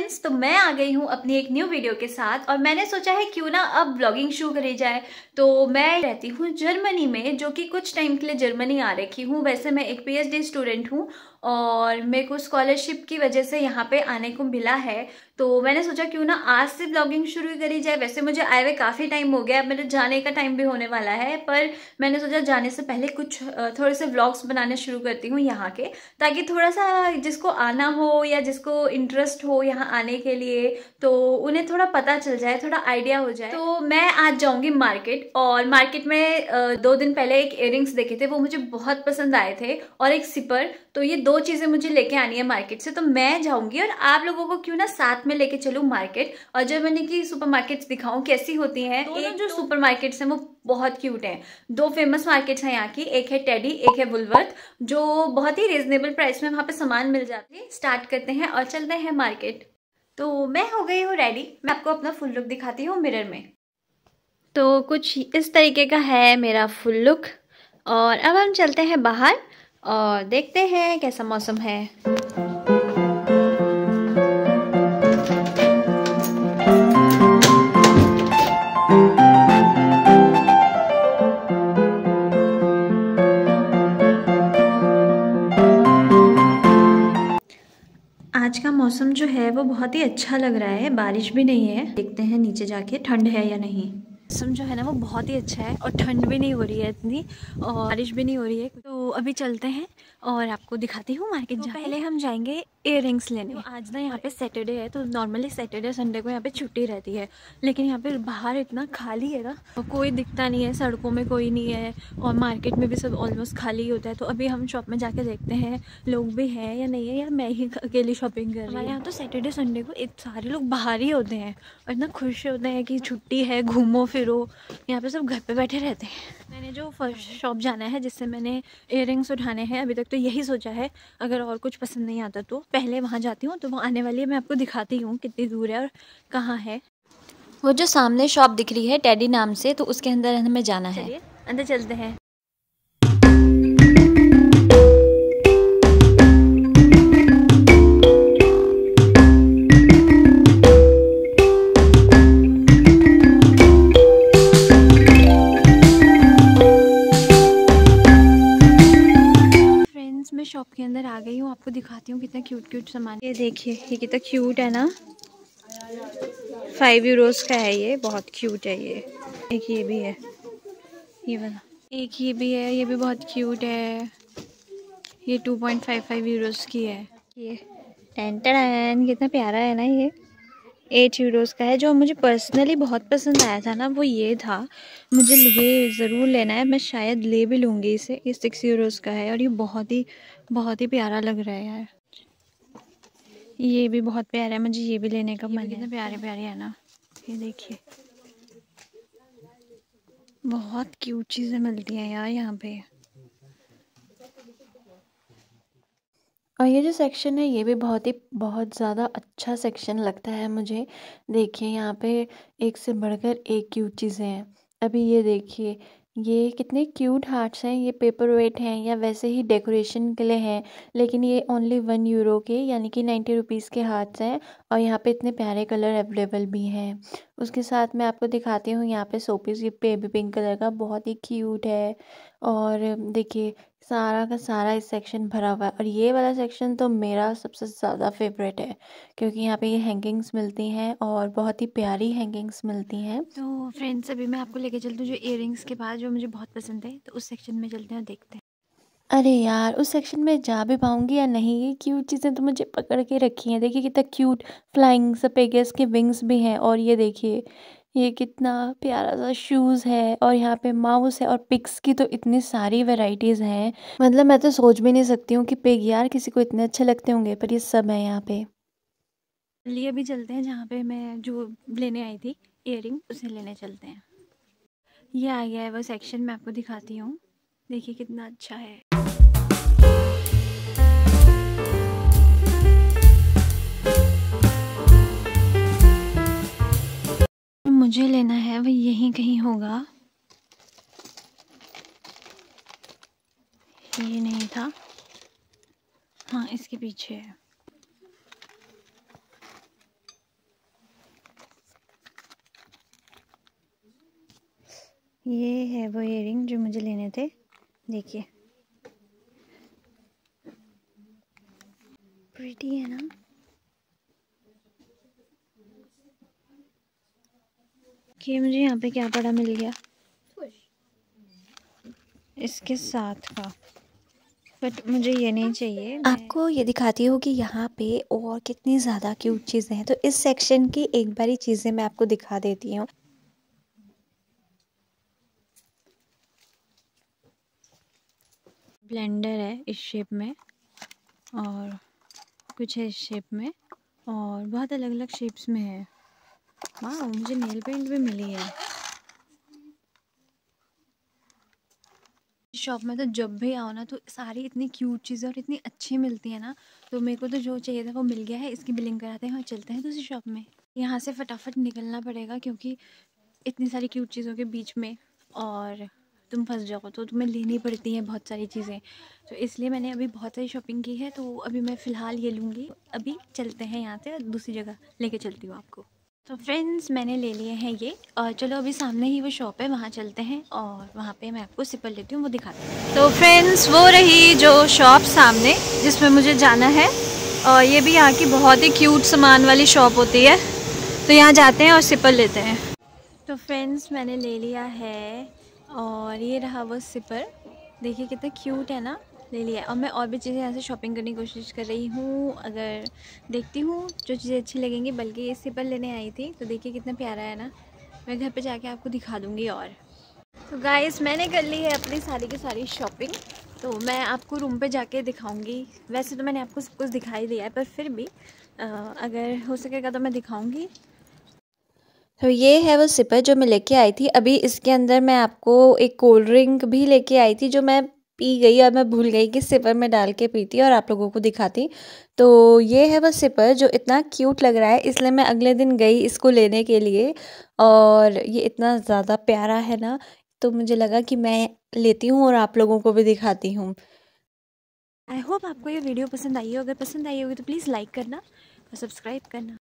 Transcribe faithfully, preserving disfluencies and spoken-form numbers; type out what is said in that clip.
Friends, तो मैं आ गई हूँ अपनी एक न्यू वीडियो के साथ और मैंने सोचा है क्यों ना अब व्लॉगिंग शुरू करी जाए। तो मैं रहती हूँ जर्मनी में, जो कि कुछ टाइम के लिए जर्मनी आ रखी हूँ। वैसे मैं एक पीएचडी स्टूडेंट हूँ और मेरे को स्कॉलरशिप की वजह से यहाँ पे आने को मिला है। तो मैंने सोचा क्यों ना आज से व्लॉगिंग शुरू करी जाए। वैसे मुझे आए हुए काफ़ी टाइम हो गया, अब मेरे जाने का टाइम भी होने वाला है, पर मैंने सोचा जाने से पहले कुछ थोड़े से व्लॉग्स बनाने शुरू करती हूँ यहाँ के, ताकि थोड़ा सा जिसको आना हो या जिसको इंटरेस्ट हो यहाँ आने के लिए तो उन्हें थोड़ा पता चल जाए, थोड़ा आइडिया हो जाए। तो मैं आज जाऊंगी मार्केट, और मार्केट में दो दिन पहले एक इयररिंग्स देखे थे, वो मुझे बहुत पसंद आए थे, और एक सिपर। तो ये दो चीजें मुझे लेके आनी है मार्केट से। तो मैं जाऊंगी और आप लोगों को क्यों ना साथ में लेके चलूं मार्केट, और जर्मनी की सुपर मार्केट्स दिखाऊं कैसी होती हैं। दोनों जो तो... सुपर मार्केट्स हैं वो बहुत क्यूट हैं। दो फेमस मार्केट्स हैं यहाँ की, एक है टेडी, एक है वुलवर्थ, जो बहुत ही रीजनेबल प्राइस में वहां पे सामान मिल जाती है। स्टार्ट करते हैं और चलते हैं मार्केट। तो मैं हो गई हूँ रेडी, मैं आपको अपना फुल लुक दिखाती हूँ मिरर में। तो कुछ इस तरीके का है मेरा फुल लुक, और अब हम चलते हैं बाहर और देखते हैं कैसा मौसम है। आज का मौसम जो है वो बहुत ही अच्छा लग रहा है, बारिश भी नहीं है। देखते हैं नीचे जाके ठंड है या नहीं। मौसम जो है ना वो बहुत ही अच्छा है और ठंड भी नहीं हो रही है इतनी, और बारिश भी नहीं हो रही है। तो अभी चलते हैं और आपको दिखाती हूँ मार्केट। तो पहले हम जाएंगे इयररिंग्स लेने। तो आज ना यहाँ पे सैटरडे है, तो नॉर्मली सैटरडे संडे को यहाँ पे छुट्टी रहती है, लेकिन यहाँ पे बाहर इतना खाली है ना, कोई दिखता नहीं है, सड़कों में कोई नहीं है, और मार्केट में भी सब ऑलमोस्ट खाली होता है। तो अभी हम शॉप में जाके देखते हैं लोग भी हैं या नहीं है, या मैं ही अकेली शॉपिंग कर रही हूँ। हमारे यहाँ तो सैटरडे संडे को एक सारे लोग बाहर ही होते हैं और इतना खुश होते हैं कि छुट्टी है, घूमो फिरो। यहाँ पे सब घर पे बैठे रहते हैं। मैंने जो फर्स्ट शॉप जाना है जिससे मैंने इयररिंग्स उठाने हैं, अभी तक तो यही सोचा है। अगर और कुछ पसंद नहीं आता तो पहले वहाँ जाती हूँ। तो वो आने वाली है, मैं आपको दिखाती हूँ कितनी दूर है और कहाँ है। वो जो सामने शॉप दिख रही है टेडी नाम से, तो उसके अंदर हमें जाना है। चलिए अंदर चलते हैं। मैं शॉप के अंदर आ गई हूँ, आपको दिखाती हूँ कितना क्यूट क्यूट सामान। ये देखिए, ये कितना क्यूट है ना, फाइव यूरोस का है ये, बहुत क्यूट है ये। एक ये भी है, ये वाला, एक ये भी है, ये भी बहुत क्यूट है। ये two point five five euros की है। ये टेन टेन कितना प्यारा है ना। ये एट यूरोस का है। जो मुझे पर्सनली बहुत पसंद आया था ना वो ये था, मुझे ये ज़रूर लेना है, मैं शायद ले भी लूँगी इसे। ये सिक्स यूरोस का है और ये बहुत ही बहुत ही प्यारा लग रहा है यार। ये भी बहुत प्यारा है, मुझे ये भी लेने का मन है। कितने प्यारे प्यारे है ना, ये देखिए, बहुत क्यूट चीज़ें मिलती हैं यार यहाँ पे। और ये जो सेक्शन है ये भी बहुत ही बहुत ज़्यादा अच्छा सेक्शन लगता है मुझे। देखिए यहाँ पे एक से बढ़कर एक क्यूट चीज़ें हैं। अभी ये देखिए, ये कितने क्यूट हार्ट्स हैं। ये पेपर वेट हैं या वैसे ही डेकोरेशन के लिए हैं, लेकिन ये ओनली वन यूरो के यानी कि नाइन्टी रुपीज़ के हार्ट्स हैं। और यहाँ पे इतने प्यारे कलर अवेलेबल भी हैं। उसके साथ मैं आपको दिखाती हूँ यहाँ पे शोपीस, ये बेबी पिंक कलर का बहुत ही क्यूट है। और देखिए सारा का सारा इस सेक्शन भरा हुआ है, और ये वाला सेक्शन तो मेरा सबसे ज़्यादा फेवरेट है, क्योंकि यहाँ पे ये हैंगिंग्स मिलती हैं और बहुत ही प्यारी हैंगिंग्स मिलती हैं। तो फ्रेंड्स, अभी मैं आपको लेके चलती हूँ जो इयररिंग्स के बाद जो मुझे बहुत पसंद है, तो उस सेक्शन में चलते हैं और देखते हैं। अरे यार, उस सेक्शन में जा भी पाऊँगी या नहीं, ये क्यूट चीज़ें तो मुझे पकड़ के रखी हैं। देखिए कितना क्यूट फ्लाइंग सपेगस के विंग्स भी हैं, और ये देखिए ये कितना प्यारा सा शूज़ है, और यहाँ पे माउस है, और पिग्स की तो इतनी सारी वैरायटीज़ हैं। मतलब मैं तो सोच भी नहीं सकती हूँ कि पिग यार किसी को इतने अच्छे लगते होंगे, पर ये सब है यहाँ पे। लिए भी चलते हैं जहाँ पे मैं जो लेने आई थी इयररिंग, उसे लेने चलते हैं। ये आ गया है वो सेक्शन, मैं आपको दिखाती हूँ। देखिए कितना अच्छा है। मुझे लेना है वो यहीं कहीं होगा, ये नहीं था, हाँ इसके पीछे है। ये है वो इयररिंग जो मुझे लेने थे, देखिए प्रीटी है ना। कि मुझे यहाँ पे क्या पड़ा मिल गया इसके साथ का, बट मुझे ये नहीं चाहिए। आपको ये दिखाती हूँ कि यहाँ पे और कितनी ज़्यादा क्यूट चीज़ें हैं। तो इस सेक्शन की एक बारी चीज़ें मैं आपको दिखा देती हूँ। ब्लेंडर है इस शेप में और कुछ है इस शेप में और बहुत अलग अलग शेप्स में है। वाह, मुझे नेल पेंट भी मिली है। शॉप में तो जब भी आओ ना तो सारी इतनी क्यूट चीज़ें और इतनी अच्छी मिलती है ना, तो मेरे को तो जो चाहिए था वो मिल गया है। इसकी बिलिंग कराते हैं और चलते हैं दूसरी शॉप में। यहाँ से फटाफट निकलना पड़ेगा क्योंकि इतनी सारी क्यूट चीज़ों के बीच में और तुम फंस जाओ तो तुम्हें लेनी पड़ती हैं बहुत सारी चीज़ें। तो इसलिए मैंने अभी बहुत सारी शॉपिंग की है, तो अभी मैं फ़िलहाल ये लूँगी। अभी चलते हैं यहाँ से और दूसरी जगह लेके चलती हूँ आपको। तो फ्रेंड्स, मैंने ले लिए हैं ये और चलो अभी सामने ही वो शॉप है, वहाँ चलते हैं और वहाँ पे मैं आपको सिपल लेती हूँ, वो दिखाती हूँ। तो फ्रेंड्स, वो रही जो शॉप सामने जिसमें मुझे जाना है और ये भी यहाँ की बहुत ही क्यूट सामान वाली शॉप होती है। तो यहाँ जाते हैं और सिपल लेते हैं। तो फ्रेंड्स, मैंने ले लिया है और ये रहा वो सिपर। देखिए कितना क्यूट है ना, ले लिया। और मैं और भी चीज़ें यहाँ से शॉपिंग करने की कोशिश कर रही हूँ, अगर देखती हूँ जो चीज़ें अच्छी लगेंगी। बल्कि ये सिपर लेने आई थी, तो देखिए कितना प्यारा है ना। मैं घर पे जाके आपको दिखा दूँगी। और तो गाइस, मैंने कर ली है अपनी सारी की सारी शॉपिंग, तो मैं आपको रूम पे जाके दिखाऊंगी। वैसे तो मैंने आपको सब कुछ दिखाई दिया है, पर फिर भी आ, अगर हो सकेगा तो मैं दिखाऊंगी। तो ये है वो सिपर जो मैं लेके आई थी। अभी इसके अंदर मैं आपको एक कोल्ड ड्रिंक भी लेके आई थी जो मैं पी गई और मैं भूल गई कि सिपर में डाल के पीती और आप लोगों को दिखाती। तो ये है वो सिपर जो इतना क्यूट लग रहा है, इसलिए मैं अगले दिन गई इसको लेने के लिए। और ये इतना ज़्यादा प्यारा है ना, तो मुझे लगा कि मैं लेती हूँ और आप लोगों को भी दिखाती हूँ। आई होप आपको ये वीडियो पसंद आई हो। अगर पसंद आई होगी तो प्लीज़ लाइक करना और सब्सक्राइब करना।